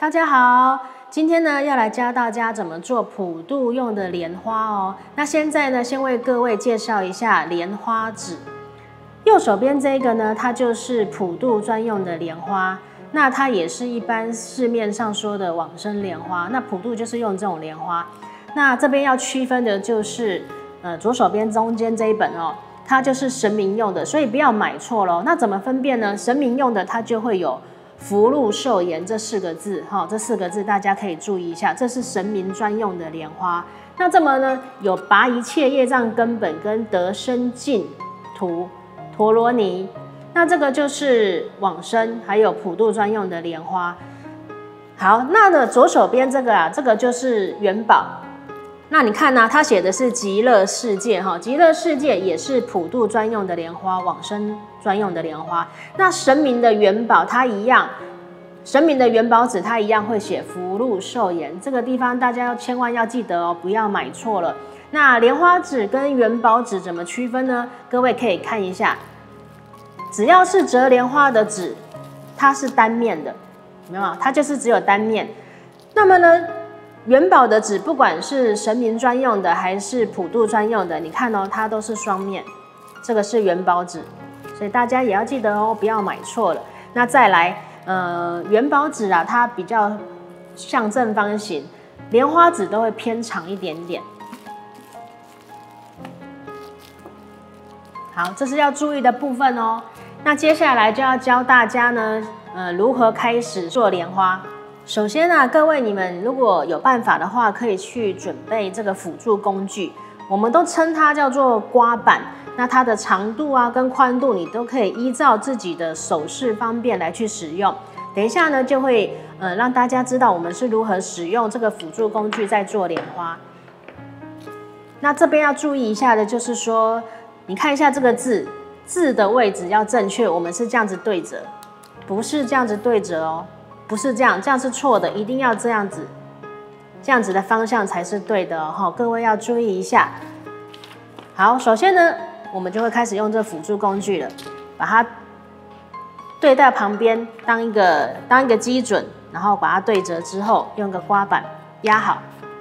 大家好，今天呢要来教大家怎么做普渡用的莲花哦。那现在呢，先为各位介绍一下莲花纸。右手边这个呢，它就是普渡专用的莲花，那它也是一般市面上说的往生莲花。那普渡就是用这种莲花。那这边要区分的就是，左手边中间这一本哦，它就是神明用的，所以不要买错咯。那怎么分辨呢？神明用的它就会有福禄寿延这4个字，这4个字大家可以注意一下，这是神明专用的莲花。那这么呢，有拔一切业障根本跟得生净土陀罗尼，那这个就是往生还有普渡专用的莲花。好，那呢左手边这个啊，这个就是元宝。那你看呢，它写的是极乐世界哈，极乐世界也是普渡专用的莲花，往生专用的莲花。那神明的元宝它一样，神明的元宝纸它一样会写福禄寿延，这个地方大家千万要记得哦，不要买错了。那莲花纸跟元宝纸怎么区分呢？各位可以看一下，只要是折莲花的纸，它是单面的，有没有？它就是只有单面。那么呢？元宝的纸，不管是神明专用的还是普渡专用的，你看哦，它都是双面。这个是元宝纸，所以大家也要记得哦，不要买错了。那再来，元宝纸啊，它比较像正方形，莲花纸都会偏长一点点。好，这是要注意的部分哦。那接下来就要教大家呢，如何开始做莲花。首先啊，各位你们如果有办法的话，可以去准备这个辅助工具，我们都称它叫做刮板。那它的长度啊跟宽度，你都可以依照自己的手势方便来去使用。等一下呢，就会让大家知道我们是如何使用这个辅助工具在做莲花。那这边要注意一下的就是说，你看一下这个字的位置要正确，我们是这样子对折，不是这样子对折哦。不是这样，这样是错的，一定要这样子，这样子的方向才是对的哦，各位要注意一下。好，首先呢，我们就会开始用这辅助工具了，把它对在旁边，当一个基准，然后把它对折之后，用个刮板压好。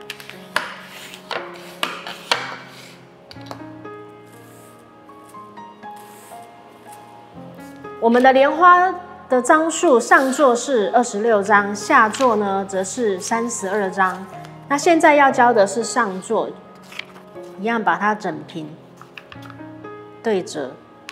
我们的莲花的张数上座是26张，下座呢则是32张。那现在要教的是上座，一样把它整平对折。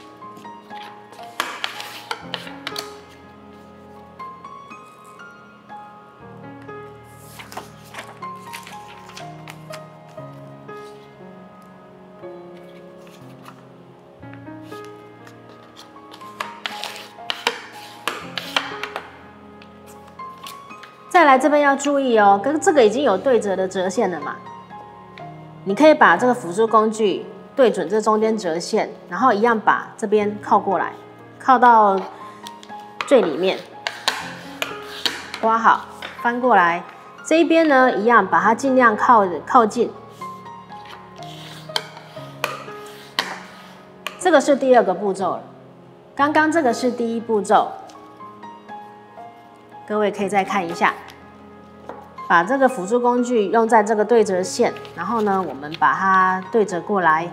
再来这边要注意哦，跟这个已经有对折的折线了嘛，你可以把这个辅助工具对准这中间折线，然后一样把这边靠过来，靠到最里面，刮好，翻过来，这一边呢一样把它尽量靠近。这个是第2个步骤了，刚刚这个是第1步骤。各位可以再看一下，把这个辅助工具用在这个对折线，然后呢，我们把它对折过来，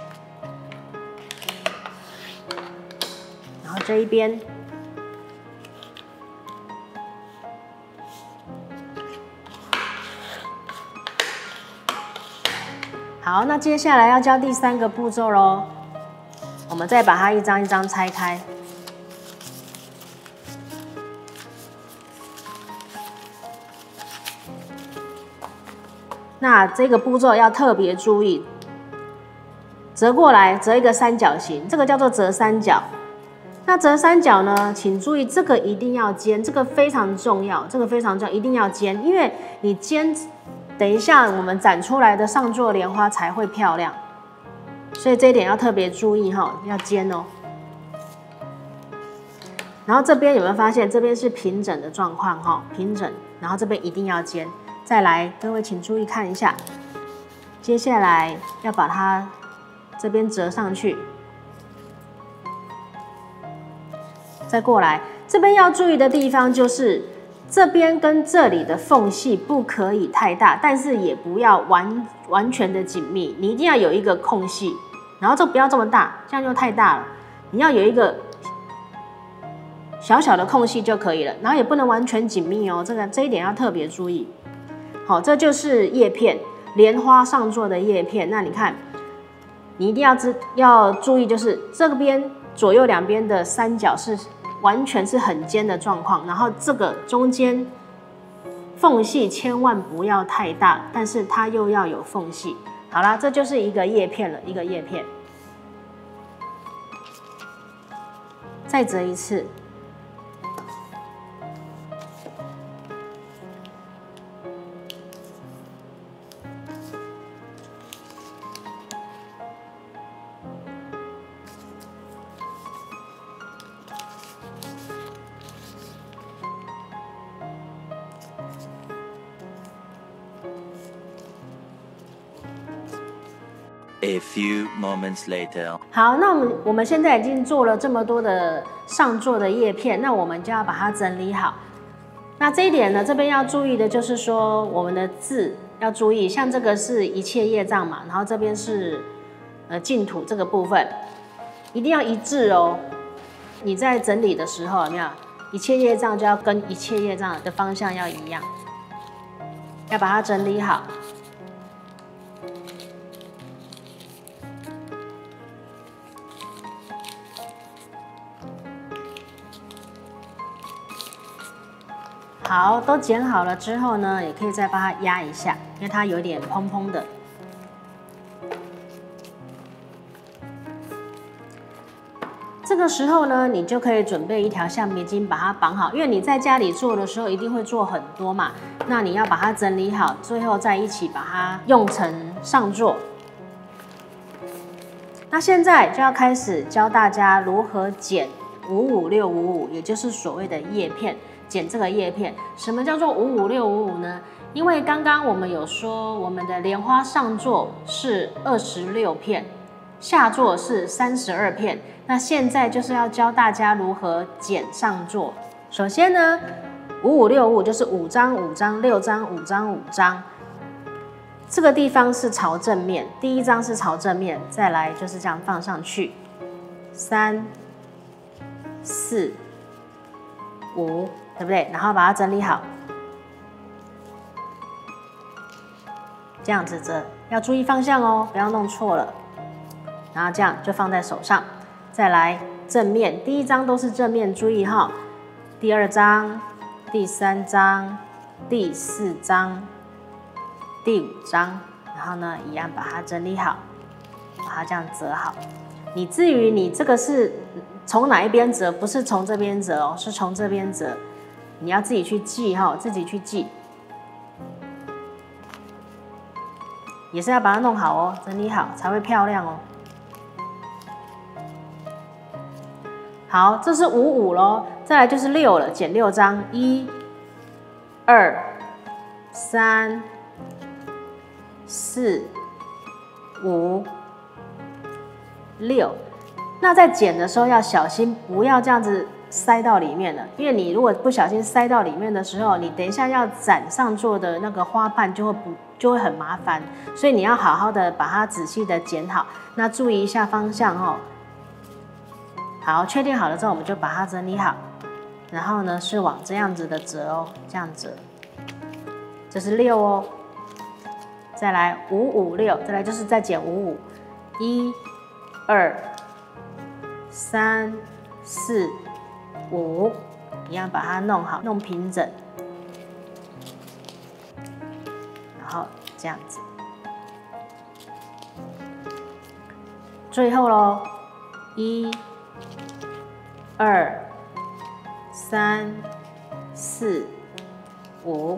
然后这一边，好，那接下来要教第3个步骤咯，我们再把它一张一张拆开。那这个步骤要特别注意，折过来，折一个三角形，这个叫做折三角。那折三角呢，请注意这个一定要尖，这个非常重要，这个非常重要，一定要尖，因为你尖，等一下我们展出来的上座莲花才会漂亮，所以这一点要特别注意哈，要尖哦。然后这边有没有发现，这边是平整的状况哈，平整，然后这边一定要尖。再来，各位请注意看一下，接下来要把它这边折上去，再过来。这边要注意的地方就是这边跟这里的缝隙不可以太大，但是也不要完全的紧密，你一定要有一个空隙，然后这不要这么大，这样就太大了，你要有一个小小的空隙就可以了，然后也不能完全紧密哦，这一点要特别注意。好，这就是叶片，莲花上座的叶片。那你看，你一定要注意，就是这边左右两边的三角是完全是很尖的状况，然后这个中间缝隙千万不要太大，但是它又要有缝隙。好啦，这就是一个叶片了，一个叶片。再折一次。 A few moments later. 好，那我们现在已经做了这么多的上座的叶片，那我们就要把它整理好。那这一点呢，这边要注意的就是说，我们的字要注意，像这个是一切业障嘛，然后这边是净土这个部分，一定要一致哦。你在整理的时候有没有？一切业障就要跟一切业障的方向要一样，要把它整理好。好，都剪好了之后呢，也可以再把它压一下，因为它有点蓬蓬的。这个时候呢，你就可以准备一条橡皮筋把它绑好，因为你在家里做的时候一定会做很多嘛，那你要把它整理好，最后再一起把它用成上座。那现在就要开始教大家如何剪55655，也就是所谓的叶片。剪这个叶片，什么叫做55655呢？因为刚刚我们有说，我们的莲花上座是26片，下座是32片。那现在就是要教大家如何剪上座。首先呢，5565就是5张5张6张5张5张，这个地方是朝正面，第一张是朝正面，再来就是这样放上去，3、4、5。对不对？然后把它整理好，这样子折，要注意方向哦，不要弄错了。然后这样就放在手上，再来正面，第一张都是正面，注意哈。第二张、第三张、第四张、第5张，然后呢，一样把它整理好，把它这样折好。你至于你这个是从哪一边折，不是从这边折哦，是从这边折。你要自己去记哈，自己去记，也是要把它弄好哦，整理好才会漂亮哦。好，这是55咯，再来就是6了，剪6张，1、2、3、4、5、6。那在剪的时候要小心，不要这样子塞到里面了，因为你如果不小心塞到里面的时候，你等一下要展上座的那个花瓣就会很麻烦，所以你要好好的把它仔细的剪好。那注意一下方向哦。好，确定好了之后，我们就把它整理好，然后呢是往这样子的折哦，这样折，这是6哦。再来556，再来就是再剪55，1、2、3、4、5，一样把它弄好，弄平整，然后这样子。最后咯，1、2、3、4、5。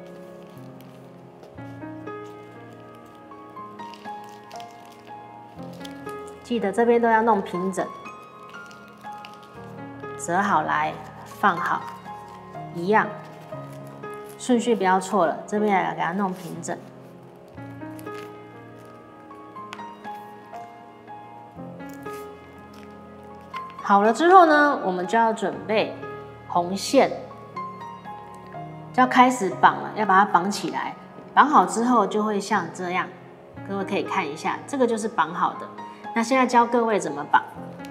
记得这边都要弄平整，折好来放好，一样，顺序不要错了。这边也要给它弄平整。好了之后呢，我们就要准备红线。 就要开始绑了，要把它绑起来。绑好之后就会像这样，各位可以看一下，这个就是绑好的。那现在教各位怎么绑。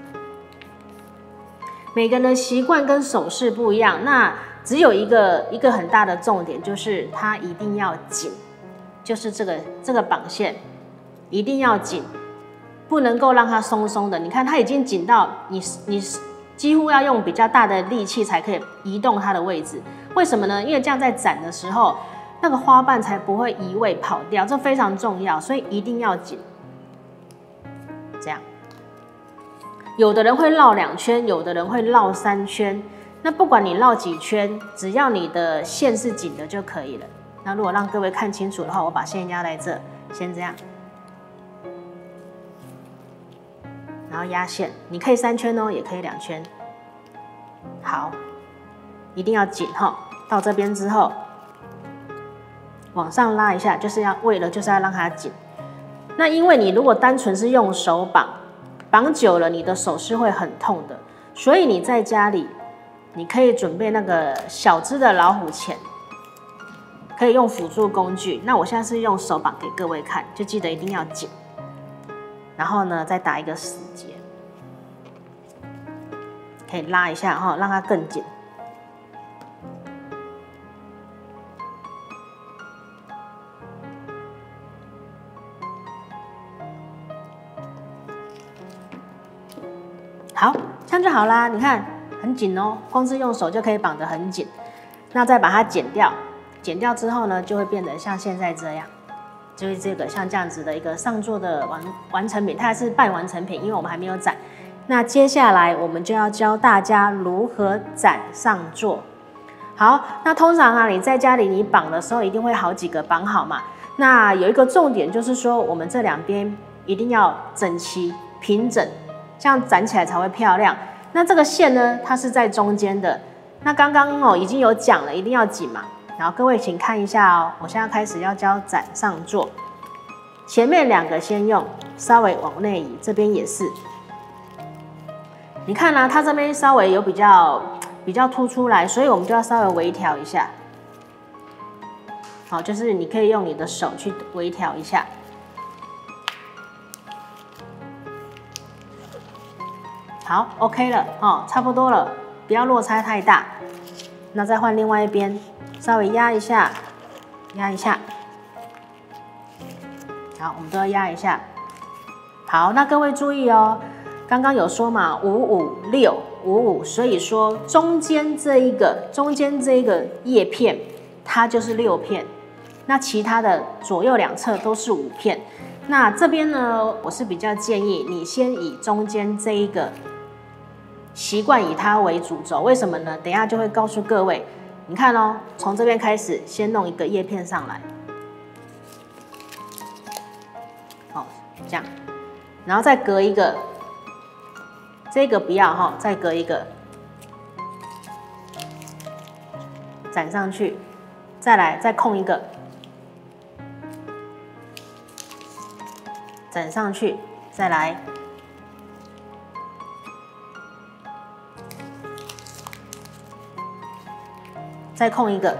每个人的习惯跟手势不一样，那只有一个很大的重点，就是它一定要紧，就是这个绑线一定要紧，不能够让它松松的。你看它已经紧到你几乎要用比较大的力气才可以移动它的位置。为什么呢？因为这样在展的时候，那个花瓣才不会移位跑掉，这非常重要，所以一定要紧。这样，有的人会绕2圈，有的人会绕3圈。那不管你绕几圈，只要你的线是紧的就可以了。那如果让各位看清楚的话，我把线压在这，先这样，然后压线，你可以3圈哦，也可以2圈。好，一定要紧哈。到这边之后，往上拉一下，就是要让它紧。那因为你如果单纯是用手绑久了，你的手是会很痛的，所以你在家里，你可以准备那个小只的老虎钳，可以用辅助工具。那我现在是用手绑给各位看，就记得一定要紧。然后呢，再打一个死结，可以拉一下哈，让它更紧。好，这样就好啦。你看很紧哦，光是用手就可以绑得很紧。那再把它剪掉，剪掉之后呢，就会变得像现在这样，就是这个像这样子的一个上座的完成品，它还是半完成品，因为我们还没有展。那接下来我们就要教大家如何展上座。好，那通常啊，你在家里你绑的时候一定会好几个绑好嘛。那有一个重点就是说，我们这2边一定要整齐平整。这样展起来才会漂亮。那这个线呢，它是在中间的。那刚刚已经有讲了，一定要紧嘛。然后各位请看一下哦，我现在开始要教展上座。前面2个先用，稍微往内移，这边也是。你看啊，它这边稍微有比较凸出来，所以我们就要稍微微调一下。好，就是你可以用你的手去微调一下。好 ，OK 了哦，差不多了，不要落差太大。那再换另外一边，稍微压一下，压一下。好，我们都要压一下。好，那各位注意哦，刚刚有说嘛，55655，所以说中间这一个叶片，它就是6片。那其他的左右2侧都是5片。那这边呢，我是比较建议你先以中间这一个。习惯以它为主轴，为什么呢？等一下就会告诉各位。你看哦，从这边开始，先弄一个叶片上来，好，这样，然后再隔一个，这个不要哈，再隔一个，展上去，再来再空一个，展上去，再来。再空一个，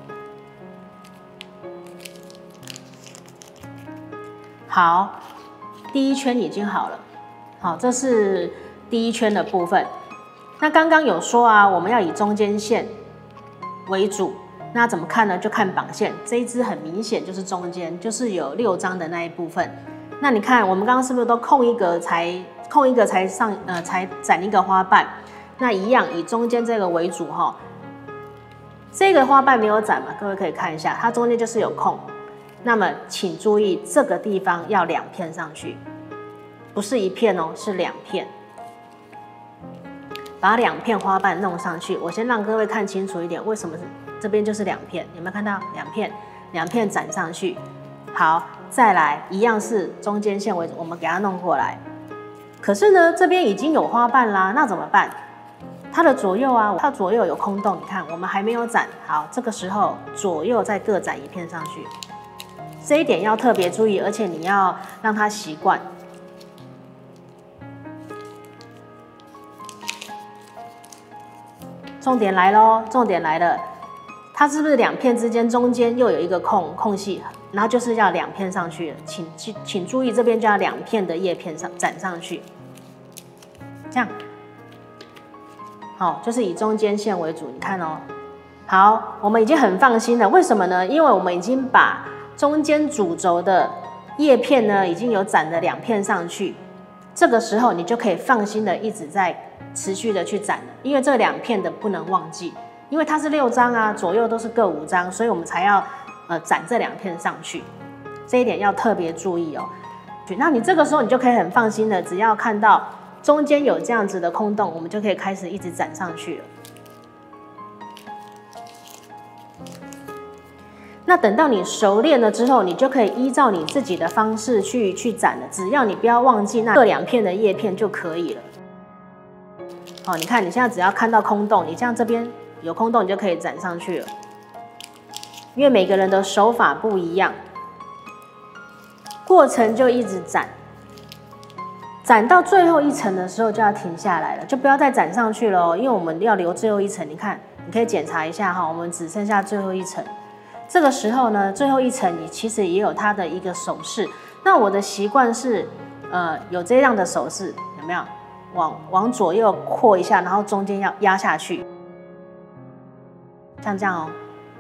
好，第1圈已经好了，好，这是第1圈的部分。那刚刚有说啊，我们要以中间线为主，那怎么看呢？就看绑线，这一支很明显就是中间，就是有6张的那一部分。那你看，我们刚刚是不是都空一个才才展一个花瓣？那一样以中间这个为主哈。这个花瓣没有展嘛？各位可以看一下，它中间就是有空。那么请注意，这个地方要2片上去，不是1片哦，是2片。把2片花瓣弄上去。我先让各位看清楚一点，为什么这边就是2片？有没有看到2片展上去？好，再来一样是中间线为主，我们给它弄过来。可是呢，这边已经有花瓣啦，那怎么办？它的左右啊，它左右有空洞，你看我们还没有展好，这个时候左右再各展1片上去，这一点要特别注意，而且你要让它习惯。重点来咯，重点来了， 它是不是2片之间中间又有一个空隙，然后就是要2片上去了，请注意这边就要2片的叶片展上去，这样，好，就是以中间线为主，你看哦，好，我们已经很放心了，为什么呢？因为我们已经把中间主轴的叶片呢已经有展了2片上去，这个时候你就可以放心的一直在持续的去展了，因为这2片的不能忘记。因为它是6张啊，左右都是各5张，所以我们才要展这2片上去，这一点要特别注意哦。那你这个时候你就可以很放心的，只要看到中间有这样子的空洞，我们就可以开始一直展上去了。那等到你熟练了之后，你就可以依照你自己的方式去展了，只要你不要忘记那各2片的叶片就可以了。好，你看你现在只要看到空洞，你像这边有空洞，你就可以展上去了。因为每个人的手法不一样，过程就一直展，展到最后一层的时候就要停下来了，就不要再展上去了哦，因为我们要留最后一层。你看，你可以检查一下哈，我们只剩下最后一层。这个时候呢，最后一层你其实也有它的一个手势。那我的习惯是，有这样的手势，有没有？往左右扩一下，然后中间要压下去。像这样哦，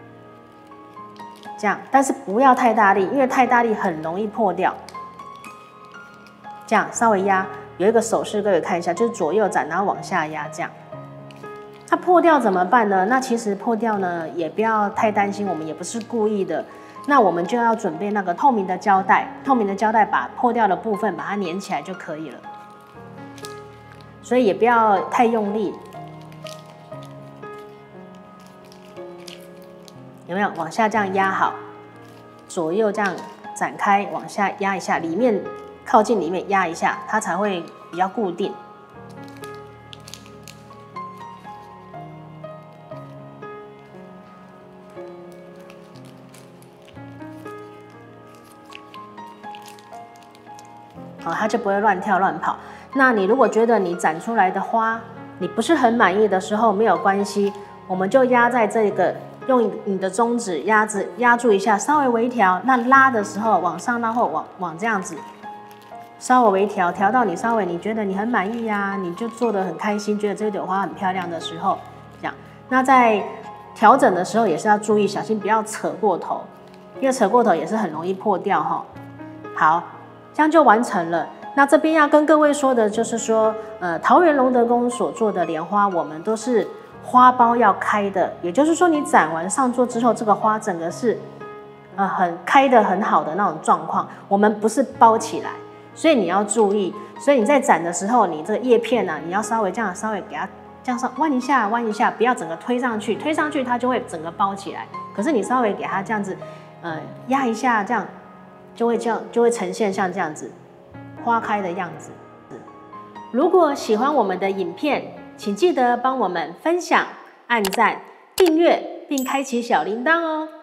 这样，但是不要太大力，因为太大力很容易破掉。这样稍微压，有一个手势各位看一下，就是左右展，然后往下压，这样。它破掉怎么办呢？那其实破掉呢，也不要太担心，我们也不是故意的。那我们就要准备那个透明的胶带，把破掉的部分把它粘起来就可以了。所以也不要太用力。有没有往下这样压好，左右这样展开，往下压一下，里面靠近里面压一下，它才会比较固定。好，它就不会乱跳乱跑。那你如果觉得你展出来的花你不是很满意的时候，没有关系，我们就压在这个。用你的中指压住一下，稍微微调。那拉的时候往上拉或往这样子，稍微微调，调到你稍微你觉得你很满意啊，你就做得很开心，觉得这朵花很漂亮的时候，这样。那在调整的时候也是要注意，小心不要扯过头，因为扯过头也是很容易破掉哈。好，这样就完成了。那这边要跟各位说的就是说，桃园龙德宫所做的莲花，我们都是。花苞要开的，也就是说你展完上座之后，这个花整个是很开的很好的那种状况，我们不是包起来，所以你要注意。所以你在展的时候，你这个叶片呢，你要稍微这样稍微给它这样弯一下弯一下，不要整个推上去，推上去它就会整个包起来。可是你稍微给它这样子压一下，这样就会呈现像这样子花开的样子。如果喜欢我们的影片，请记得帮我们分享、按赞、订阅，并开启小铃铛哦。